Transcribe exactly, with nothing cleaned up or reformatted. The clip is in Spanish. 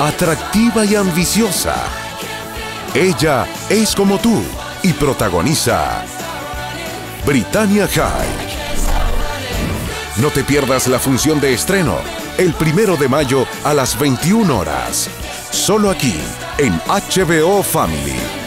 atractiva y ambiciosa. Ella es como tú y protagoniza Britannia High. No te pierdas la función de estreno el primero de mayo a las veintiuna horas. Solo aquí en H B O Family.